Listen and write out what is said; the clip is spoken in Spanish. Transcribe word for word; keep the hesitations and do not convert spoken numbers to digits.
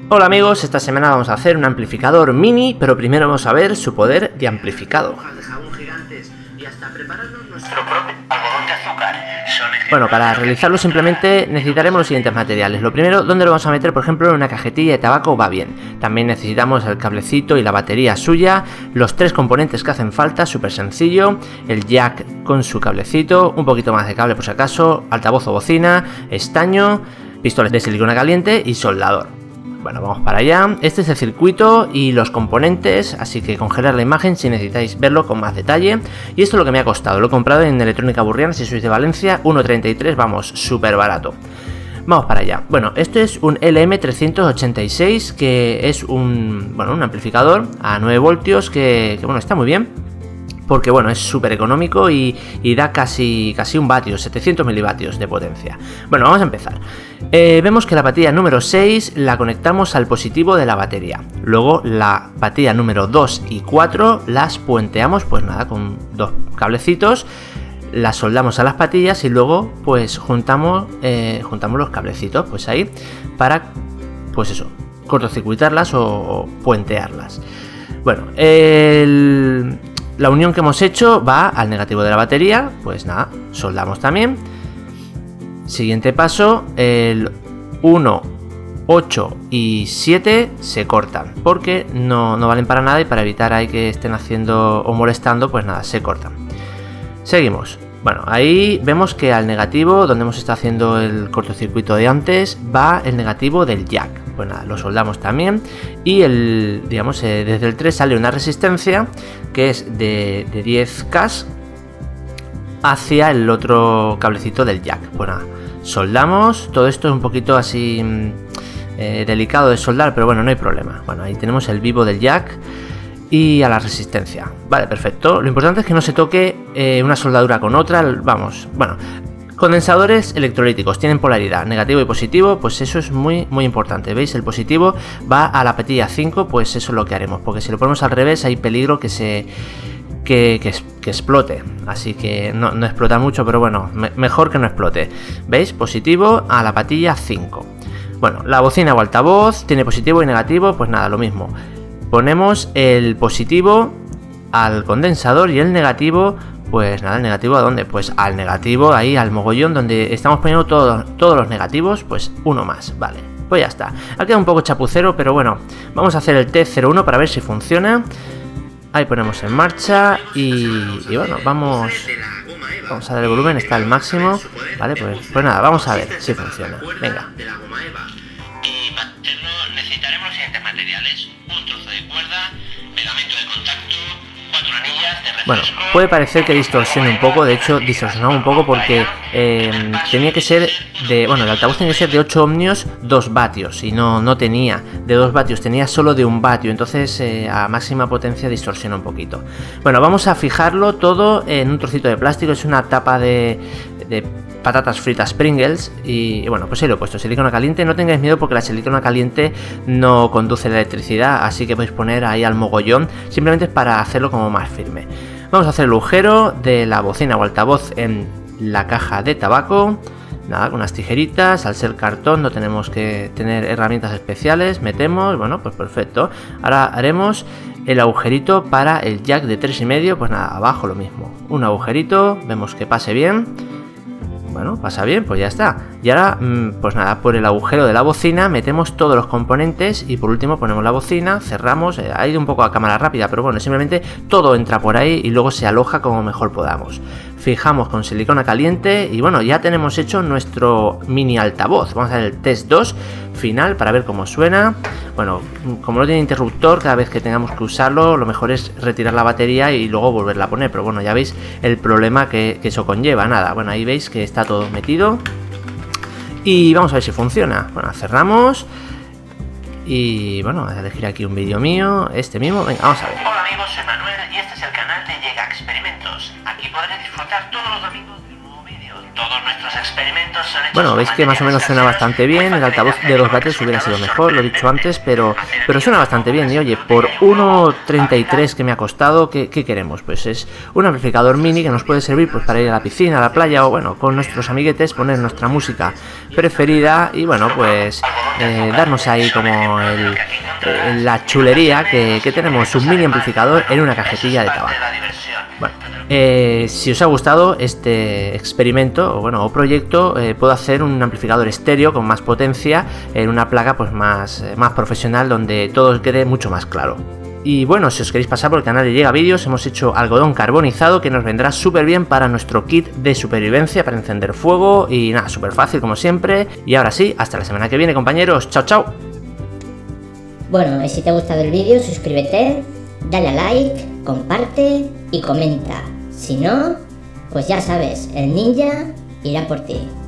Hola amigos, esta semana vamos a hacer un amplificador mini, pero primero vamos a ver su poder de amplificado. Bueno, para realizarlo simplemente necesitaremos los siguientes materiales. Lo primero, ¿dónde lo vamos a meter? Por ejemplo, en una cajetilla de tabaco va bien. También necesitamos el cablecito y la batería suya, los tres componentes que hacen falta, súper sencillo, el jack con su cablecito, un poquito más de cable por si acaso, altavoz o bocina, estaño, pistolas de silicona caliente y soldador. Bueno, vamos para allá. Este es el circuito y los componentes, así que congelar la imagen si necesitáis verlo con más detalle. Y esto es lo que me ha costado, lo he comprado en Electrónica Burriana, si sois de Valencia, uno treinta y tres, vamos, súper barato. Vamos para allá. Bueno, esto es un L M trescientos ochenta y seis, que es un, bueno, un amplificador a nueve voltios que, que bueno, está muy bien. Porque bueno, es súper económico y, y da casi, casi un vatio, setecientos milivatios de potencia. Bueno, vamos a empezar. Eh, vemos que la batería número seis la conectamos al positivo de la batería. Luego la batería número dos y cuatro las puenteamos, pues nada, con dos cablecitos. Las soldamos a las patillas y luego pues juntamos, eh, juntamos los cablecitos, pues ahí, para, pues eso, cortocircuitarlas o, o puentearlas. Bueno, el... la unión que hemos hecho va al negativo de la batería, pues nada, soldamos también. Siguiente paso, el uno, ocho y siete se cortan, porque no, no valen para nada y para evitar ahí que estén haciendo o molestando, pues nada, se cortan. Seguimos. Bueno, ahí vemos que al negativo, donde hemos estado haciendo el cortocircuito de antes, va el negativo del jack. Pues nada, lo soldamos también. Y el, digamos, eh, desde el tres sale una resistencia que es de, de diez K hacia el otro cablecito del jack. Pues nada, soldamos. Todo esto es un poquito así eh, delicado de soldar, pero bueno, no hay problema. Bueno, ahí tenemos el vivo del jack y a la resistencia. Vale, perfecto. Lo importante es que no se toque eh, una soldadura con otra. Vamos, bueno, condensadores electrolíticos tienen polaridad negativo y positivo, pues eso es muy muy importante. ¿Veis? El positivo va a la patilla cinco, pues eso es lo que haremos, porque si lo ponemos al revés hay peligro que se que, que, que explote. Así que no, no explota mucho, pero bueno, me, mejor que no explote. ¿Veis? Positivo a la patilla cinco. Bueno, la bocina o altavoz tiene positivo y negativo, pues nada, lo mismo. Ponemos el positivo al condensador y el negativo, pues nada, el negativo ¿a dónde? Pues al negativo, ahí al mogollón donde estamos poniendo todo, todos los negativos, pues uno más, vale, pues ya está. Ha quedado un poco chapucero, pero bueno, vamos a hacer el test cero uno para ver si funciona. Ahí ponemos en marcha y, y bueno, vamos, vamos a dar el volumen, está al máximo, vale, pues, pues nada, vamos a ver si funciona, venga. Y para hacerlo necesitaremos los siguientes materiales: un trozo de cuerda, pegamento de contacto, cuatro anillas de refresco. Bueno, puede parecer que distorsione un poco, de hecho distorsionaba un poco porque eh, tenía que ser de, bueno, el altavoz tenía que ser de ocho ohmios, dos vatios, y no, no tenía de dos vatios, tenía solo de un vatio, entonces eh, a máxima potencia distorsiona un poquito. Bueno, vamos a fijarlo todo en un trocito de plástico, es una tapa de, de patatas fritas Pringles y, y bueno, pues ahí lo he puesto, silicona caliente. No tengáis miedo porque la silicona caliente no conduce la electricidad, así que podéis poner ahí al mogollón, simplemente es para hacerlo como más firme. Vamos a hacer el agujero de la bocina o altavoz en la caja de tabaco. Nada, con unas tijeritas, al ser cartón no tenemos que tener herramientas especiales, metemos, bueno, pues perfecto. Ahora haremos el agujerito para el jack de tres y medio, pues nada, abajo lo mismo, un agujerito, vemos que pase bien. Bueno, pasa bien, pues ya está. Y ahora, pues nada, por el agujero de la bocina metemos todos los componentes y por último ponemos la bocina, cerramos. Ha ido un poco a cámara rápida, pero bueno, simplemente todo entra por ahí y luego se aloja como mejor podamos. Fijamos con silicona caliente y bueno, ya tenemos hecho nuestro mini altavoz. Vamos a hacer el test dos final para ver cómo suena. Bueno, como no tiene interruptor, cada vez que tengamos que usarlo, lo mejor es retirar la batería y luego volverla a poner. Pero bueno, ya veis el problema que, que eso conlleva. Nada, bueno, ahí veis que está todo metido. Y vamos a ver si funciona. Bueno, cerramos. Y bueno, voy a elegir aquí un vídeo mío, este mismo. Venga, vamos a ver. Hola amigos, soy Manuel y este es el canal de Llega Experimentos. Aquí podré disfrutar todos los domingos de un nuevo vídeo. Todos nuestros experimentos son hechos Bueno, con veis que más o menos suena materiales bastante bien, el altavoz de dos vatios hubiera sido mejor, lo he dicho antes, pero, pero suena bastante bien. Y oye, por uno treinta y tres que me ha costado, ¿qué, ¿qué queremos? Pues es un amplificador mini que nos puede servir pues para ir a la piscina, a la playa o bueno, con nuestros amiguetes, poner nuestra música preferida y bueno, pues eh, darnos ahí como el, el, la chulería que, que tenemos un mini amplificador en una cajetilla de tabaco. Bueno, eh, si os ha gustado este experimento o bueno o proyecto, eh, puedo hacer un amplificador estéreo con más potencia en una placa pues más, eh, más profesional donde todo quede mucho más claro. Y bueno, si os queréis pasar por el canal de Llega Vídeos, hemos hecho algodón carbonizado que nos vendrá súper bien para nuestro kit de supervivencia para encender fuego y nada, súper fácil como siempre. Y ahora sí, hasta la semana que viene, compañeros. Chao, chao. Bueno, y si te ha gustado el vídeo, suscríbete, dale a like, comparte y comenta. Si no, pues ya sabes, el ninja irá por ti.